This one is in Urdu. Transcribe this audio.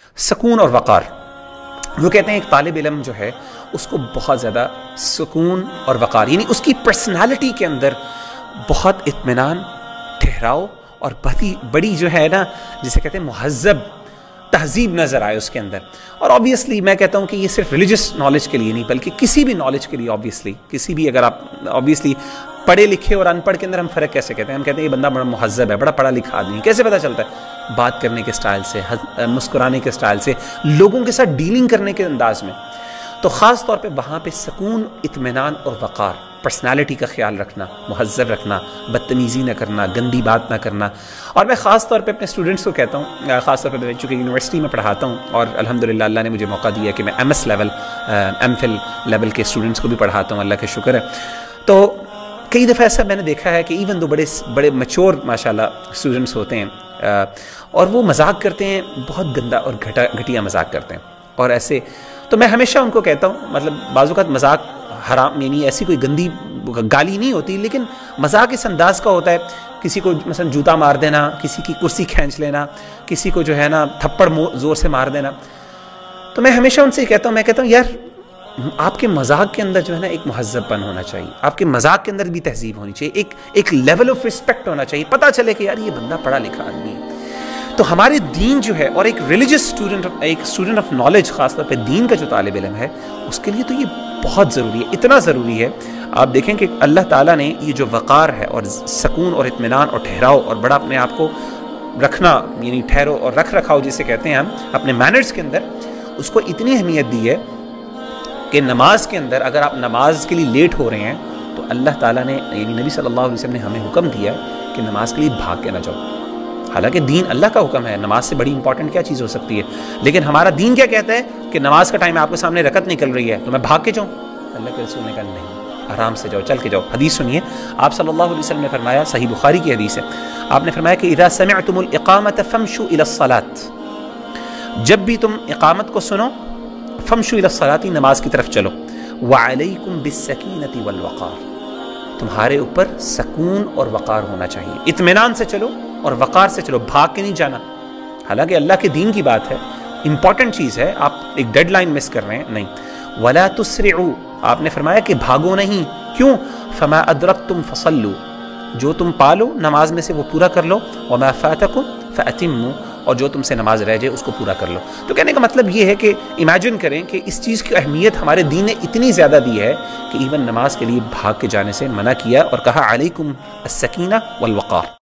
سکون اور وقار. وہ کہتے ہیں ایک طالب علم جو ہے اس کو بہت زیادہ سکون اور وقار، یعنی اس کی پرسنالٹی کے اندر بہت اطمینان، ٹھہراؤ اور بڑی جو ہے نا جسے کہتے ہیں مہذب تہذیب نظر آئے اس کے اندر. اور آبویسلی میں کہتا ہوں کہ یہ صرف ریلیجس نالج کے لیے نہیں بلکہ کسی بھی نالج کے لیے، آبویسلی کسی بھی، اگر آپ آبویسلی پڑھے لکھے اور ان پڑھ کے اندر ہم فرق کیسے کہتے ہیں؟ ہم کہتے ہیں یہ بندہ بڑا مہذب ہے، بڑا پڑھا لکھا آدمی. کیسے پتہ چلتا ہے؟ بات کرنے کے سٹائل سے، مسکرانے کے سٹائل سے، لوگوں کے ساتھ ڈیلنگ کرنے کے انداز میں. تو خاص طور پہ وہاں پہ سکون، اطمینان اور وقار، پرسنالٹی کا خیال رکھنا، مہذب رکھنا، بدتمیزی نہ کرنا، گندی بات نہ کرنا. اور میں خاص طور پہ اپنے اسٹوڈنٹس کو کہتا ہوں، خاص طور پہ چونکہ یونیورسٹی میں پڑھاتا ہوں اور الحمدللہ اللہ نے مجھے موقع دیا کہ میں M S level, MPhil level کے اسٹوڈنٹس کو بھی پڑھاتا ہوں، اللہ کا شکر ہے. تو کئی دفعہ ایسا میں نے دیکھا ہے کہ ایون دو بڑے میچور ماشاءاللہ اسٹوڈنٹس ہوتے ہیں اور وہ مذاق کرتے ہیں، بہت گندا اور گھٹیا مذاق کرتے ہیں. اور ایسے تو میں ہمیشہ ان کو کہتا ہوں، مطلب بعض اوقات مذاق حرام، یعنی ایسی کوئی گندی گالی نہیں ہوتی، لیکن مذاق اس انداز کا ہوتا ہے، کسی کو مثلا جوتا مار دینا، کسی کی کرسی کھینچ لینا، کسی کو جو ہے نا تھپڑ زور سے مار دینا. تو میں ہمیشہ ان سے کہتا ہوں یار آپ کے مذاق کے اندر جو ہے نا ایک مہذب پن ہونا چاہیے، آپ کے مذاق کے اندر بھی تہذیب ہونی چاہیے، ایک لیول آف رسپیکٹ ہونا چاہیے، پتہ چلے کہ یار یہ بندہ پڑھا لکھا آدمی ہے. تو ہمارے دین جو ہے، اور ایک ریلیجس اسٹوڈنٹ، ایک اسٹوڈنٹ آف نالج، خاص طور پہ دین کا جو طالب علم ہے، اس کے لیے تو یہ بہت ضروری ہے، اتنا ضروری ہے. آپ دیکھیں کہ اللہ تعالیٰ نے یہ جو وقار ہے اور سکون اور اطمینان اور ٹھہراؤ اور بڑا اپنے آپ کو رکھنا، یعنی ٹھہرو اور رکھ رکھاؤ جسے کہتے ہیں ہم اپنے مینرز کے اندر، اس کو اتنی اہمیت دی ہے کہ نماز کے اندر اگر آپ نماز کے لیے لیٹ ہو رہے ہیں تو اللہ تعالیٰ نے، یعنی نبی صلی اللہ علیہ وسلم نے ہمیں حکم دیا ہے کہ نماز کے لیے بھاگ کے نہ جاؤ. حالانکہ دین اللہ کا حکم ہے، نماز سے بڑی امپورٹنٹ کیا چیز ہو سکتی ہے، لیکن ہمارا دین کیا کہتا ہے کہ نماز کا ٹائم آپ کے سامنے رکعت نکل رہی ہے تو میں بھاگ کے جاؤں؟ اللہ کے رسول نے کہا نہیں، آرام سے جاؤ، چل کے جاؤ. حدیث سنیے، آپ صلی اللہ علیہ وسلم نے فرمایا، صحیح بخاری کی حدیث ہے، آپ نے فرمایا کہ اذا سمعتم الاقامۃ فامشوا الی الصلاۃ، جب بھی تم اقامت کو سنو، فامشوا الی الصلاۃ، نماز کی طرف چلو. وعلیکم بالسکینۃ والوقار، تمہارے اوپر سکون اور وقار ہونا چاہیے، اطمینان سے چلو اور وقار سے چلو، بھاگ کے نہیں جانا. حالانکہ اللہ کے دین کی بات ہے، امپورٹنٹ چیز ہے، آپ ایک ڈیڈ لائن مس کر رہے ہیں، نہیں. ولا تسرعوا، آپ نے فرمایا کہ بھاگو نہیں. کیوں؟ فما ادرکتم فصلوا، جو تم پالو نماز میں سے وہ پورا کر لو. وما فاتکم فاتموا، اور جو تم سے نماز رہ جائے اس کو پورا کر لو. تو کہنے کا مطلب یہ ہے کہ امیجن کریں کہ اس چیز کی اہمیت ہمارے دین نے اتنی زیادہ دی ہے کہ ایون نماز کے لیے بھاگ کے جانے سے منع کیا اور کہا علیکم السکینہ والوقار.